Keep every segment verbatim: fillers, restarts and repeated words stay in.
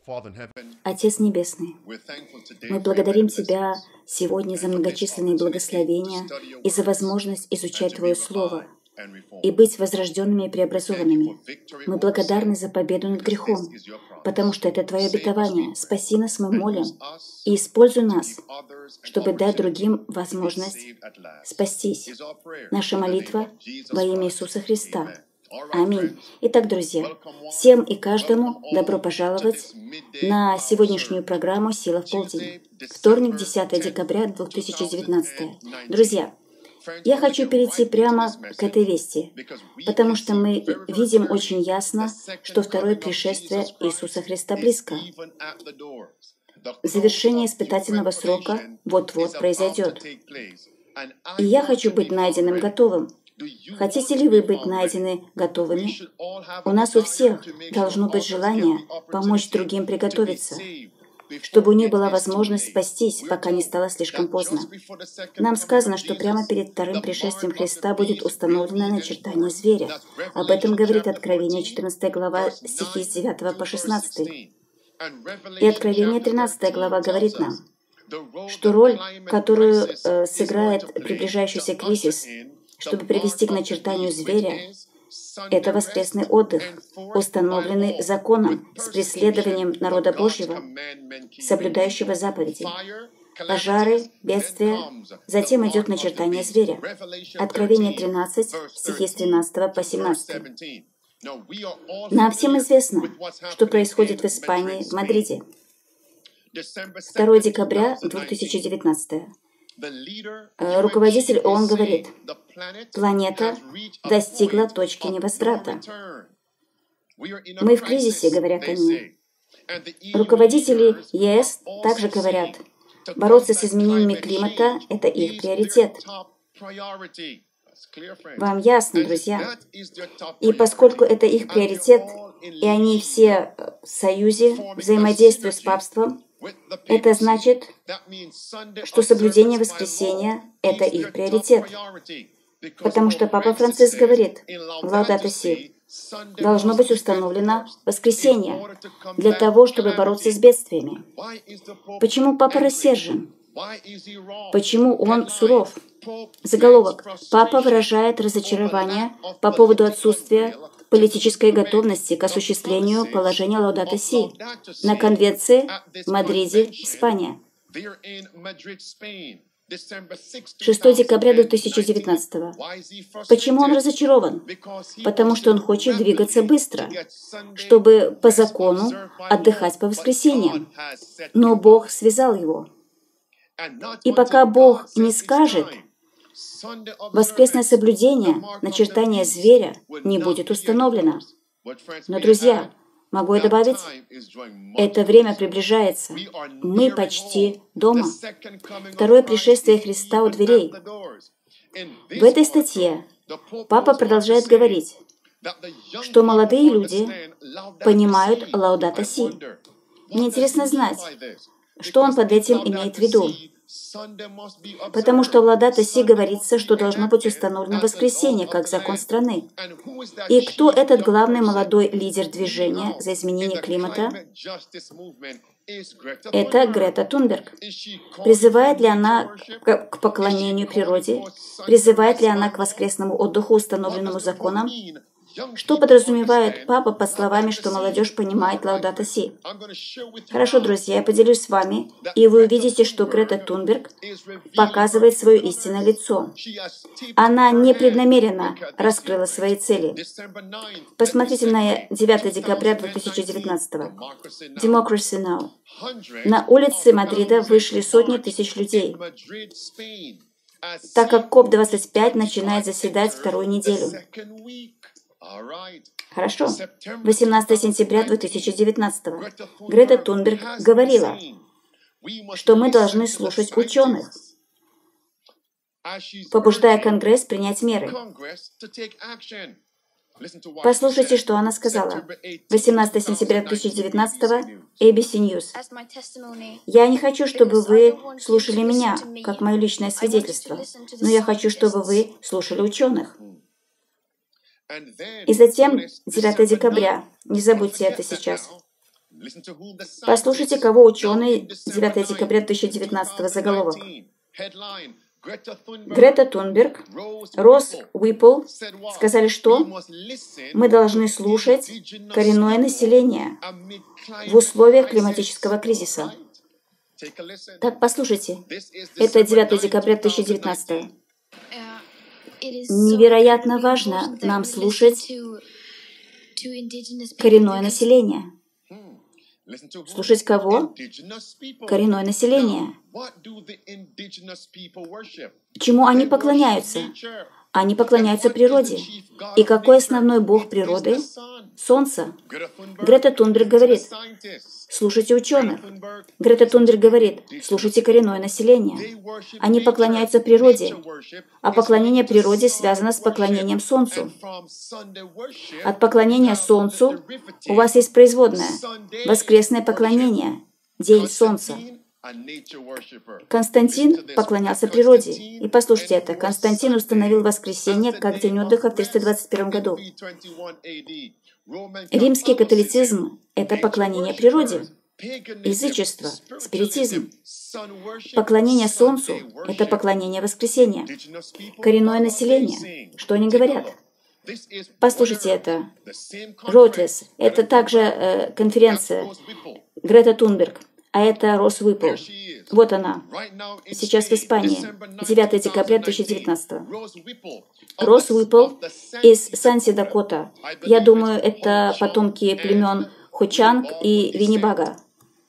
Отец Небесный, мы благодарим Тебя сегодня за многочисленные благословения и за возможность изучать Твое Слово и быть возрожденными и преобразованными. Мы благодарны за победу над грехом, потому что это Твое обетование. Спаси нас, мы молим, и используй нас, чтобы дать другим возможность спастись. Наша молитва во имя Иисуса Христа. Аминь. Итак, друзья, всем и каждому добро пожаловать на сегодняшнюю программу «Сила в полдень». Вторник, десятое декабря две тысячи девятнадцатого. Друзья, я хочу перейти прямо к этой вести, потому что мы видим очень ясно, что второе пришествие Иисуса Христа близко. Завершение испытательного срока вот-вот произойдет. И я хочу быть найденным готовым. Хотите ли вы быть найдены готовыми? У нас у всех должно быть желание помочь другим приготовиться, чтобы у них была возможность спастись, пока не стало слишком поздно. Нам сказано, что прямо перед вторым пришествием Христа будет установлено начертание зверя. Об этом говорит Откровение четырнадцатая глава, стихи с девятого по шестнадцатый. И Откровение тринадцатая глава говорит нам, что роль, которую э, сыграет приближающийся кризис, чтобы привести к начертанию зверя, это воскресный отдых, установленный законом с преследованием народа Божьего, соблюдающего заповеди. Пожары, бедствия, затем идет начертание зверя. Откровение тринадцать, стихи с тринадцатого по семнадцатый. Нам всем известно, что происходит в Испании, в Мадриде. второе декабря две тысячи девятнадцатого. Руководитель ООН говорит, планета достигла точки невозврата. Мы в кризисе, говорят они. Руководители ЕС также говорят, бороться с изменениями климата – это их приоритет. Вам ясно, друзья? И поскольку это их приоритет, и они все в союзе, взаимодействуют с папством, это значит, что соблюдение воскресения – это их приоритет. Потому что Папа Франциск говорит в Лаудато Си, должно быть установлено воскресение для того, чтобы бороться с бедствиями. Почему Папа рассержен? Почему он суров? Заголовок. Папа выражает разочарование по поводу отсутствия политической готовности к осуществлению положения Лаудато Си на конвенции в Мадриде, Испания. шестое декабря две тысячи девятнадцатого. Почему он разочарован? Потому что он хочет двигаться быстро, чтобы по закону отдыхать по воскресеньям. Но Бог связал его. И пока Бог не скажет, воскресное соблюдение, начертание зверя не будет установлено. Но, друзья, могу я добавить, это время приближается. Мы почти дома. Второе пришествие Христа у дверей. В этой статье Папа продолжает говорить, что молодые люди понимают Лаудато Си. Мне интересно знать, что он под этим имеет в виду. Потому что в Лаудато Си говорится, что должно быть установлено воскресенье как закон страны. И кто этот главный молодой лидер движения за изменение климата? Это Грета Тунберг. Призывает ли она к поклонению природе? Призывает ли она к воскресному отдыху, установленному законом? Что подразумевает Папа под словами, что молодежь понимает Лаудато Си? Хорошо, друзья, я поделюсь с вами, и вы увидите, что Грета Тунберг показывает свое истинное лицо. Она непреднамеренно раскрыла свои цели. Посмотрите на девятое декабря две тысячи девятнадцатого. Democracy Now. На улице Мадрида вышли сотни тысяч людей, так как коп двадцать пять начинает заседать вторую неделю. Хорошо. восемнадцатое сентября две тысячи девятнадцатого. Грета Тунберг говорила, что мы должны слушать ученых, побуждая Конгресс принять меры. Послушайте, что она сказала. восемнадцатое сентября две тысячи девятнадцатого, эй би си News. «Я не хочу, чтобы вы слушали меня, как мое личное свидетельство, но я хочу, чтобы вы слушали ученых». И затем, девятое декабря, не забудьте это сейчас, Послушайте, кого ученый, девятого декабря две тысячи девятнадцатого заголовок. Грета Тунберг, Росс Уиппл сказали, что мы должны слушать коренное население в условиях климатического кризиса. Так, послушайте, это девятого декабря две тысячи девятнадцатого. Невероятно важно нам слушать коренное население. Слушать кого? Коренное население. Чему они поклоняются? Они поклоняются природе. И какой основной бог природы? Солнце. Грета Тунберг говорит, слушайте ученых. Грета Тунберг говорит, слушайте коренное население. Они поклоняются природе, а поклонение природе связано с поклонением Солнцу. От поклонения Солнцу у вас есть производное – воскресное поклонение, день Солнца. Константин поклонялся природе. И послушайте это. Константин установил воскресенье как день отдыха в триста двадцать первом году. Римский католицизм – это поклонение природе. Язычество – спиритизм. Поклонение Солнцу – это поклонение воскресенья. Коренное население. Что они говорят? Послушайте это. Ротлес – это также э, конференция Грета Тунберг. А это Росс Уиппл. Вот она. Сейчас в Испании. девятого декабря две тысячи девятнадцатого. Росс Уиппл из Санси-Дакота. Я думаю, это потомки племен Хочанг и Виннибага.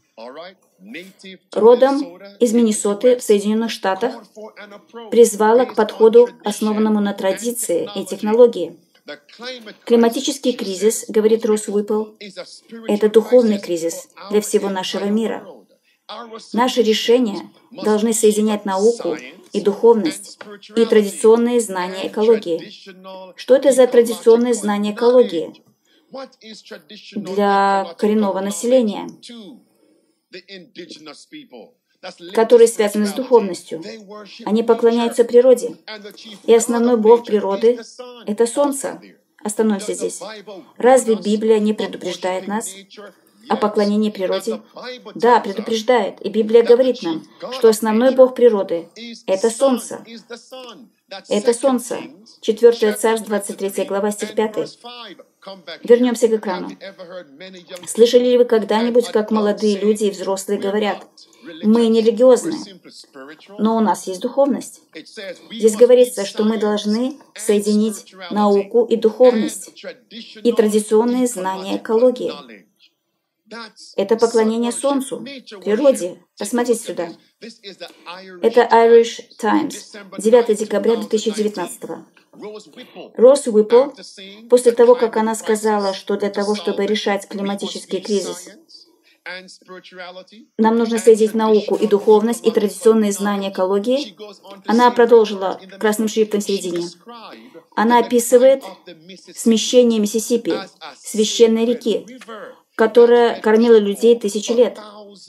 Родом из Миннесоты в Соединенных Штатах, призвала к подходу, основанному на традиции и технологии. Климатический кризис, говорит Росс Уиппл, это духовный кризис для всего нашего мира. Наши решения должны соединять науку и духовность, и традиционные знания экологии. Что это за традиционные знания экологии для коренного населения, которые связаны с духовностью? Они поклоняются природе. И основной бог природы — это Солнце. Остановимся здесь. Разве Библия не предупреждает нас о поклонении природе? Да, предупреждает. И Библия говорит нам, что основной бог природы — это Солнце. Это Солнце. четвёртое Царств, двадцать третья глава, стих пятый. Вернемся к экрану. Слышали ли вы когда-нибудь, как молодые люди и взрослые говорят: «Мы не религиозны, но у нас есть духовность»? Здесь говорится, что мы должны соединить науку и духовность, и традиционные знания экологии. Это поклонение Солнцу, природе. Посмотрите сюда. Это Irish Times, девятого декабря две тысячи девятнадцатого. Росс Уиппл, после того, как она сказала, что для того, чтобы решать климатический кризис, нам нужно соединить науку и духовность, и традиционные знания экологии, она продолжила красным шрифтом в середине. Она описывает смещение Миссисипи, священной реки, которая кормила людей тысячи лет.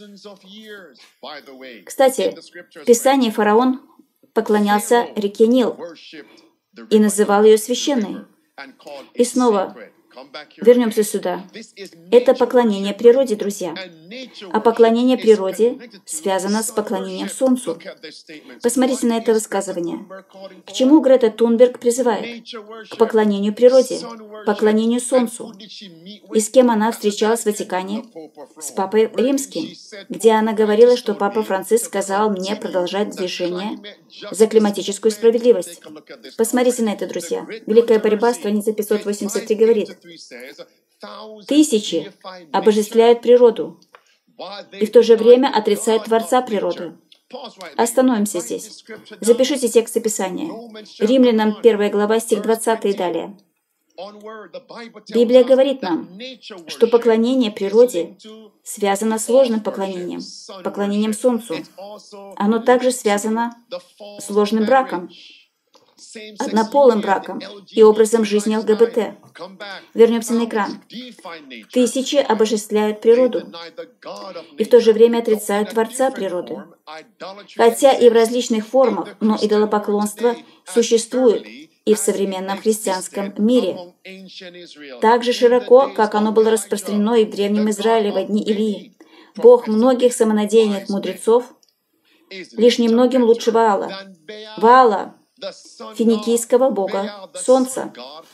Кстати, в Писании фараон поклонялся реке Нил и называл ее священной. И снова вернемся сюда. Это поклонение природе, друзья. А поклонение природе связано с поклонением Солнцу. Посмотрите на это высказывание. К чему Грета Тунберг призывает? К поклонению природе, поклонению Солнцу. И с кем она встречалась в Ватикане? С Папой Римским, где она говорила, что Папа Франциск сказал мне продолжать движение за климатическую справедливость. Посмотрите на это, друзья. Великая борьба, страница пятьсот восемьдесят три, говорит: тысячи обожествляют природу и в то же время отрицают Творца природы. Остановимся здесь. Запишите текст Писания. Римлянам первая глава, стих двадцатый и далее. Библия говорит нам, что поклонение природе связано с ложным поклонением, поклонением Солнцу. Оно также связано с ложным браком, однополым браком и образом жизни ЛГБТ. Вернемся на экран. Тысячи обожествляют природу и в то же время отрицают Творца природы. Хотя и в различных формах, но идолопоклонство существует и в современном христианском мире, так же широко, как оно было распространено и в Древнем Израиле во дни Илии. Бог многих самонадеянных мудрецов лишь немногим лучше Ваала. Ваала, финикийского бога солнца.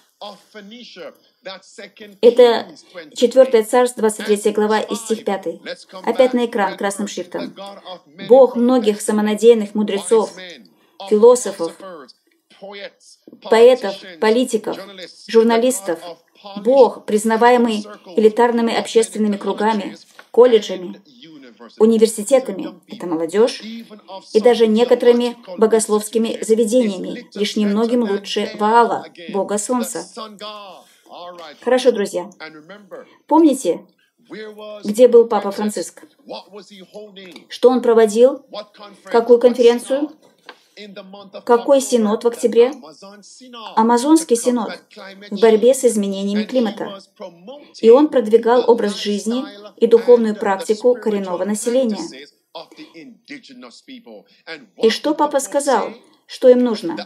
Это четвёртое царство, двадцать третья глава и стих пятый. Опять на экран красным шрифтом. Бог многих самонадеянных мудрецов, философов, поэтов, политиков, журналистов. Бог, признаваемый элитарными общественными кругами, колледжами, университетами, это молодежь, и даже некоторыми богословскими заведениями, лишь немногим лучше Ваала, бога солнца. Хорошо, друзья. Помните, где был Папа Франциск? Что он проводил? Какую конференцию? Какой синод в октябре? Амазонский синод в борьбе с изменениями климата. И он продвигал образ жизни и духовную практику коренного населения. И что Папа сказал? Что им нужно?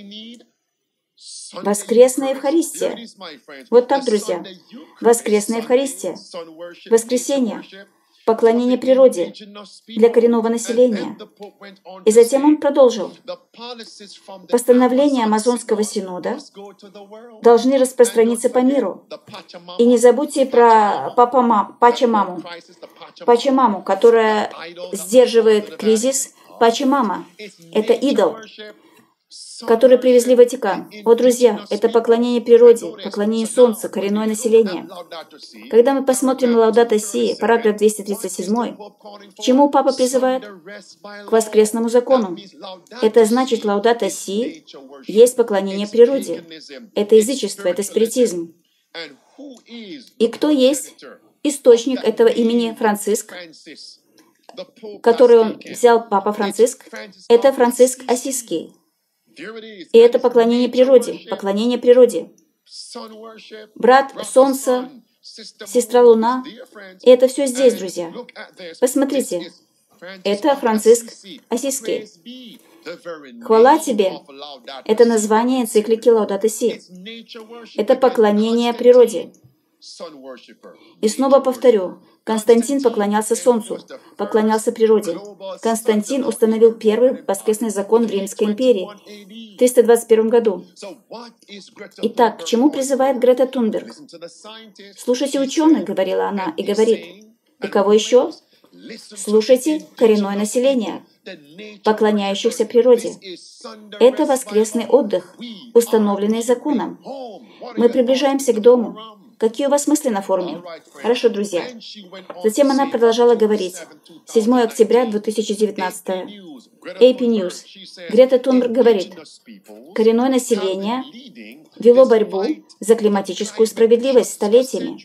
Воскресная Евхаристия. Вот так, друзья. Воскресная Евхаристия. Воскресенье. Поклонение природе для коренного населения. И затем он продолжил. Постановления Амазонского синода должны распространиться по миру. И не забудьте про Папа Пачамаму, Пачамаму, которая сдерживает кризис. Пачамама — это идол, который привезли в Ватикан. Вот, друзья, это поклонение природе, поклонение Солнцу, коренное население. Когда мы посмотрим на Лаудато Си, параграф двести тридцать семь, к чему Папа призывает? К воскресному закону. Это значит, Лаудато Си есть поклонение природе. Это язычество, это спиритизм. И кто есть источник этого имени Франциск, который он взял, Папа Франциск? Это Франциск Ассизский. И это поклонение природе, поклонение природе. Брат Солнце, сестра Луна. И это все здесь, друзья. Посмотрите. Это Франциск Ассизский. Хвала тебе. Это название энциклики Лаудато Си. Это поклонение природе. И снова повторю. Константин поклонялся Солнцу, поклонялся природе. Константин установил первый воскресный закон в Римской империи в триста двадцать первом году. Итак, к чему призывает Грета Тунберг? «Слушайте ученых», — говорила она, и говорит. И кого еще? «Слушайте коренное население, поклоняющихся природе». Это воскресный отдых, установленный законом. Мы приближаемся к дому. Какие у вас мысли на форуме? Хорошо, друзья. Затем она продолжала говорить. седьмого октября две тысячи девятнадцатого. эй пи News. Грета Тунберг говорит, коренное население вело борьбу за климатическую справедливость столетиями.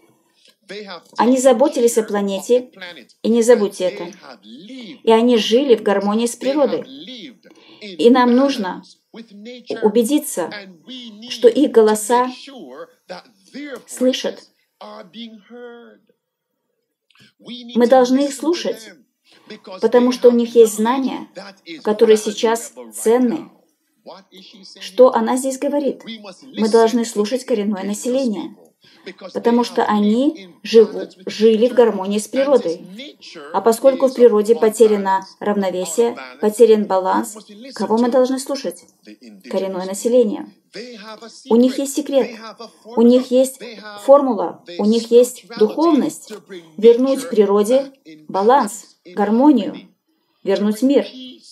Они заботились о планете, и не забудьте это. И они жили в гармонии с природой. И нам нужно убедиться, что их голоса слышат. Мы должны их слушать, потому что у них есть знания, которые сейчас ценны. Что она здесь говорит? Мы должны слушать коренное население, потому что они живут, жили в гармонии с природой. А поскольку в природе потеряно равновесие, потерян баланс, кого мы должны слушать? Коренное население. У них есть секрет, у них есть формула, у них есть духовность. Вернуть природе баланс, гармонию, вернуть мир.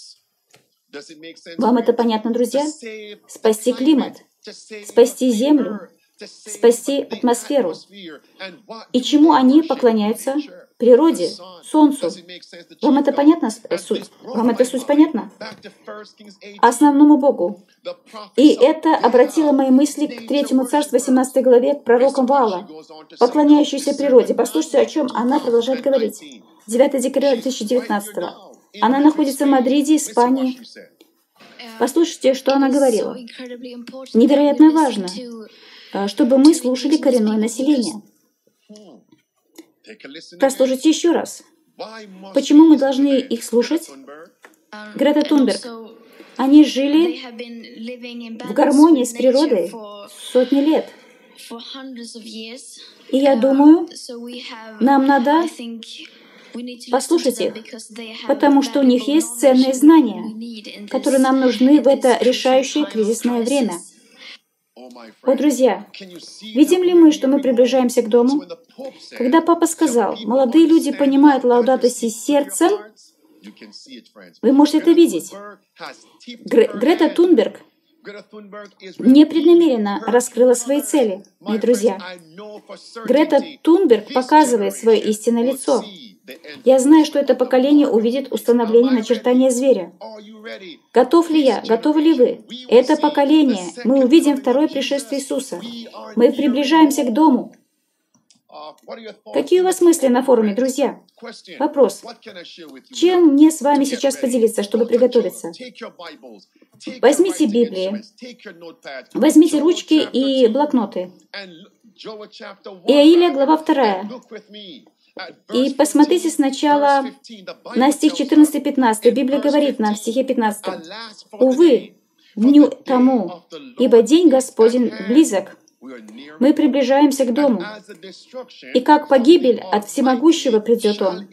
Вам это понятно, друзья? Спасти климат, спасти Землю, спасти атмосферу. И чему они поклоняются? Природе, Солнцу. Вам это понятно, суть? Вам эта суть понятна? Основному Богу. И это обратило мои мысли к третьему царству, восемнадцатой главе, к пророкам Ваала, поклоняющейся природе. Послушайте, о чем она продолжает говорить. девятого декабря две тысячи девятнадцатого. Она находится в Мадриде, Испании. Послушайте, что она говорила. Невероятно важно, чтобы мы слушали коренное население. Послушайте еще раз. Почему мы должны их слушать? Грета Тунберг. Они жили в гармонии с природой сотни лет. И я думаю, нам надо послушать их, потому что у них есть ценные знания, которые нам нужны в это решающее кризисное время. О, друзья, видим ли мы, что мы приближааемся к дому? Когда Папа сказал, молодые люди понимают Лаудато Си сердцем, вы можете это видеть. Гре Грета Тунберг непреднамеренно раскрыла свои цели, мои друзья. Грета Тунберг показывает свое истинное лицо. Я знаю, что это поколение увидит установление начертания зверя. Готов ли я? Готовы ли вы? Это поколение. Мы увидим второе пришествие Иисуса. Мы приближаемся к дому. Какие у вас мысли на форуме, друзья? Вопрос. Чем мне с вами сейчас поделиться, чтобы приготовиться? Возьмите Библии, возьмите ручки и блокноты. Иаиля, глава вторая. И посмотрите сначала на стих четырнадцатый-пятнадцатый. Библия говорит нам в стихе пятнадцатом. «Увы, дню тому, ибо день Господень близок». Мы приближаемся к дому. И как погибель от всемогущего придет Он.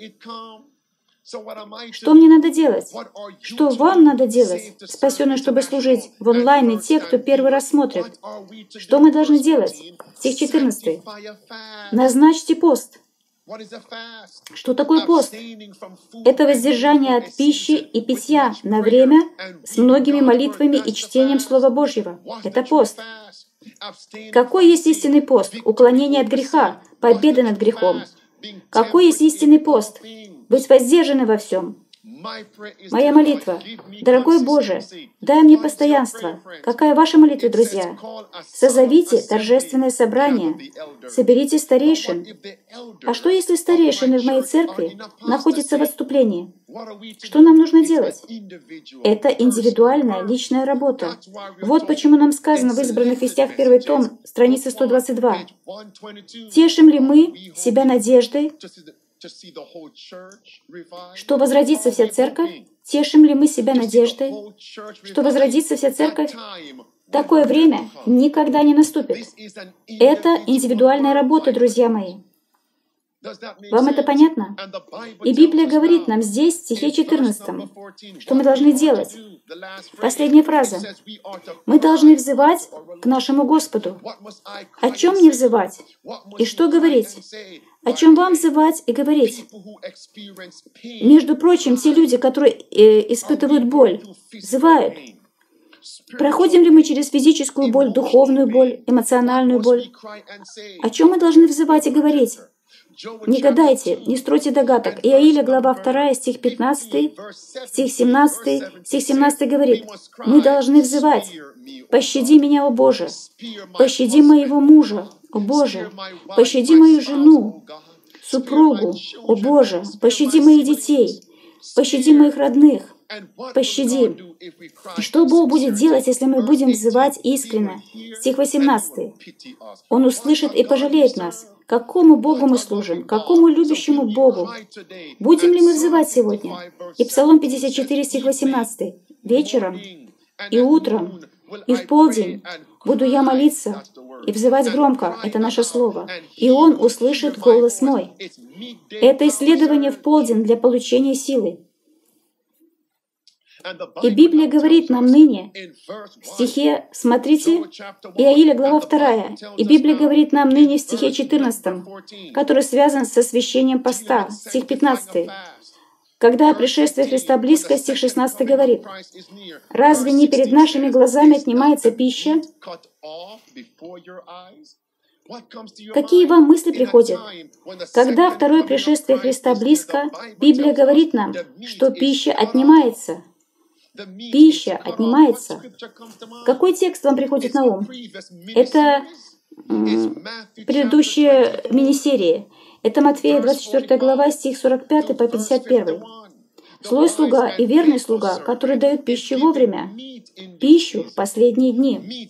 Что мне надо делать? Что вам надо делать, спасенные, чтобы служить в онлайн, и те, кто первый раз смотрит? Что мы должны делать? Стих четырнадцатый. «Назначьте пост». Что такое пост? Это воздержание от пищи и питья на время с многими молитвами и чтением Слова Божьего. Это пост. Какой есть истинный пост? Уклонение от греха, победа над грехом. Какой есть истинный пост? Быть воздержаны во всем. Моя молитва. Дорогой Боже, дай мне постоянство. Какая ваша молитва, друзья? Созовите торжественное собрание. Соберите старейшин. А что, если старейшины в моей церкви находятся в отступлении? Что нам нужно делать? Это индивидуальная, личная работа. Вот почему нам сказано в избранных вестях, первый том, страница сто двадцать два. «Тешим ли мы себя надеждой, что возродится вся церковь? Тешим ли мы себя надеждой, что возродится вся церковь? Такое время никогда не наступит. Это индивидуальная работа, друзья мои. Вам это понятно? И Библия говорит нам здесь, в стихе четырнадцатом, что мы должны делать. Последняя фраза. Мы должны взывать к нашему Господу. О чем мне взывать? И что говорить? О чем вам взывать и говорить? Между прочим, те люди, которые э, испытывают боль, взывают. Проходим ли мы через физическую боль, духовную боль, эмоциональную боль? О чем мы должны взывать и говорить? Не гадайте, не стройте догадок. Иаиля, глава вторая, стих пятнадцатый, стих семнадцатый. Стих семнадцатый говорит, мы должны взывать. «Пощади меня, о Боже! Пощади моего мужа, о Боже! Пощади мою жену, супругу, о Боже! Пощади моих детей! Пощади моих родных! Пощади!» Что Бог будет делать, если мы будем взывать искренне? Стих восемнадцатый. «Он услышит и пожалеет нас». Какому Богу мы служим? Какому любящему Богу? Будем ли мы взывать сегодня? И Псалом пятьдесят четыре, стих восемнадцатый. «Вечером и утром и в полдень буду я молиться и взывать громко». Это наше слово. «И Он услышит голос мой». Это исследование в полдень для получения силы. И Библия говорит нам ныне, в стихе, смотрите, Иаиля, глава вторая, и Библия говорит нам ныне в стихе четырнадцатом, который связан с освящением поста, стих пятнадцатый. Когда пришествие Христа близко, стих шестнадцатый говорит, «Разве не перед нашими глазами отнимается пища?» Какие вам мысли приходят? Когда второе пришествие Христа близко, Библия говорит нам, что пища отнимается. Пища отнимается. Какой текст вам приходит на ум? Это м, предыдущие мини-серии. Это Матфея, двадцать четвёртая глава, стих сорок пятый по пятьдесят первый. «Злой слуга и верный слуга, который дают пищу вовремя, пищу в последние дни».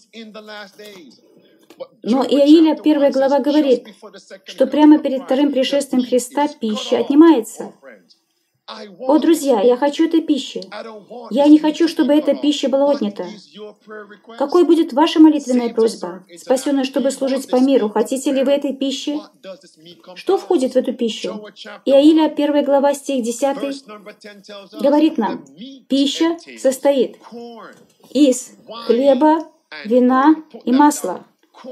Но Иаиля, первая глава, говорит, что прямо перед вторым пришествием Христа пища отнимается. О, друзья, я хочу этой пищи. Я не хочу, чтобы эта пища была отнята. Какой будет ваша молитвенная просьба? Спасенные, чтобы служить по миру, хотите ли вы этой пищи? Что входит в эту пищу? Иаиля, первая глава, стих десятый, говорит нам, пища состоит из хлеба, вина и масла.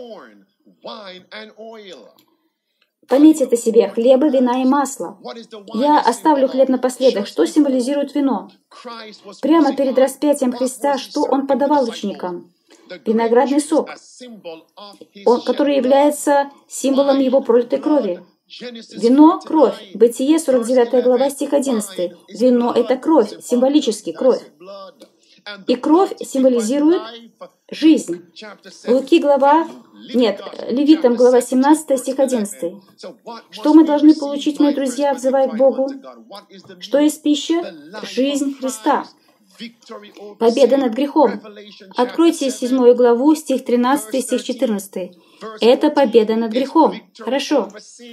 Пометьте это себе, хлеба, вина и масло. Я оставлю хлеб напоследок. Что символизирует вино? Прямо перед распятием Христа, что Он подавал ученикам? Виноградный сок, он, который является символом Его пролитой крови. Вино — кровь. Бытие, сорок девятая глава, стих одиннадцатый. Вино — это кровь, символически кровь. И кровь символизирует жизнь. Луки глава, нет, Левитам глава семнадцатая, стих одиннадцатый. Что мы должны получить, мои друзья, взывая к Богу? Что есть пища? Жизнь Христа. Победа над грехом. Откройте седьмую главу, стих тринадцатый, стих четырнадцатый. Это победа над грехом. Хорошо.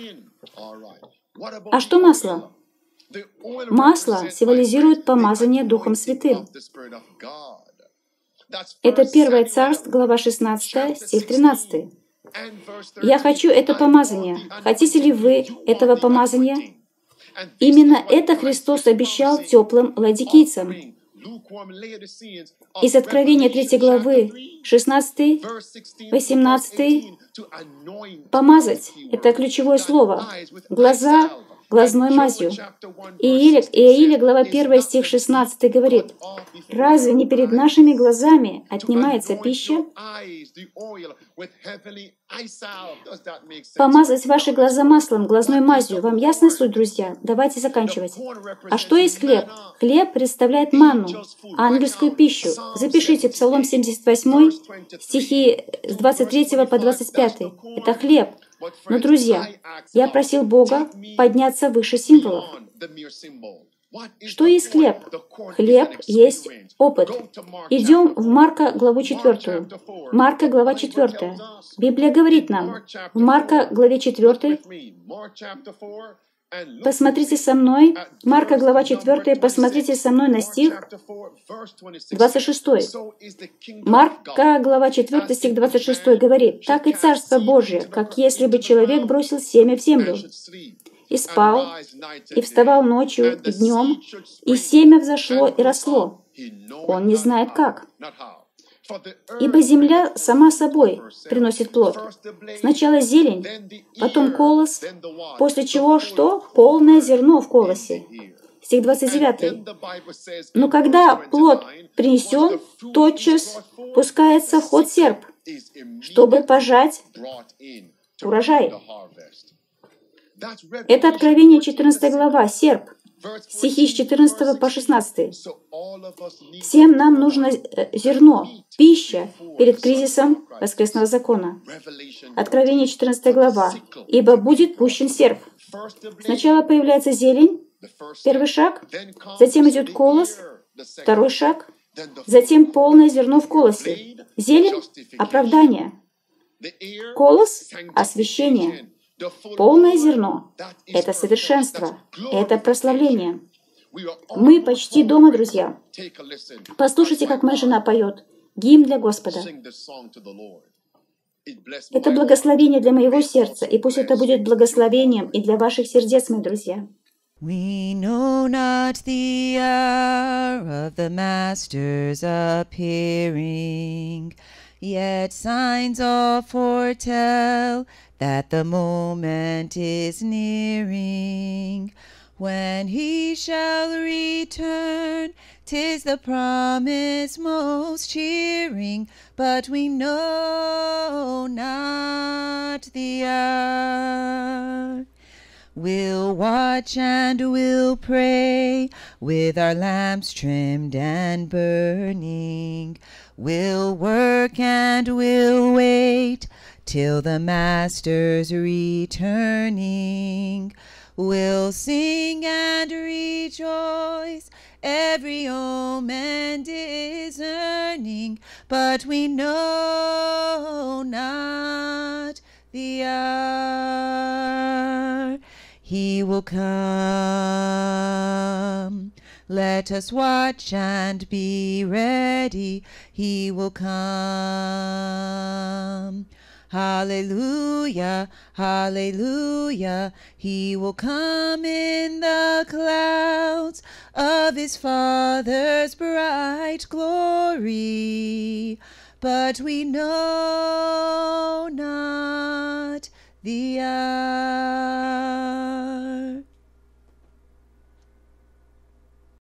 А что масло? Масло символизирует помазание Духом Святым. Это первое Царств, глава шестнадцатая, стих тринадцатый. Я хочу это помазание. Хотите ли вы этого помазания? Именно это Христос обещал теплым ладикийцам. Из Откровения третьей главы, шестнадцатый, восемнадцатый, помазать — это ключевое слово. Глаза глазной мазью. Иаиля, Иаиля, глава первая, стих шестнадцатый говорит, «Разве не перед нашими глазами отнимается пища?» Помазать ваши глаза маслом, глазной мазью. Вам ясна суть, друзья? Давайте заканчивать. А что есть хлеб? Хлеб представляет манну, ангельскую пищу. Запишите Псалом семьдесят восемь, стихи с двадцать третьего по двадцать пятый. Это хлеб. Но, друзья, я просил Бога подняться выше символов. Что есть хлеб? Хлеб есть опыт. Идем в Марка, главу четвертую. Марка, глава четвертая. Библия говорит нам, в Марка, главе четвёртой, посмотрите со мной, Марка, глава четвертая, посмотрите со мной на стих двадцать шестой. Марка, глава четвертая, стих двадцать шестой говорит, «Так и Царство Божие, как если бы человек бросил семя в землю, и спал, и вставал ночью и днем, и семя взошло и росло. Он не знает как. Ибо земля сама собой приносит плод. Сначала зелень, потом колос, после чего что? Полное зерно в колосе». Стих двадцать девятый. «Но когда плод принесен, тотчас пускается в ход серп, чтобы пожать урожай». Это Откровение четырнадцатая глава, серп, стихи с четырнадцатого по шестнадцатый. Всем нам нужно зерно, пища перед кризисом воскресного закона. Откровение четырнадцатая глава. «Ибо будет пущен серп». Сначала появляется зелень, первый шаг, затем идет колос, второй шаг, затем полное зерно в колосе. Зелень — оправдание, колос — освящение. Полное зерно — это совершенство, это прославление. Мы почти дома, друзья. Послушайте, как моя жена поет. Гимн для Господа. Это благословение для моего сердца, и пусть это будет благословением и для ваших сердец, мои друзья. We know not the hour of the Master's appearing, yet signs all foretell that the moment is nearing, when he shall return. 'Tis the promise most cheering, but we know not the hour. We'll watch and we'll pray, with our lamps trimmed and burning. We'll work and we'll wait, till the Master's returning. We'll sing and rejoice, every omen discerning, but we know not the hour. he will come. Let us watch and be ready, he will come. Hallelujah, hallelujah, he will come in the clouds of his Father's bright glory. But we know not the hour.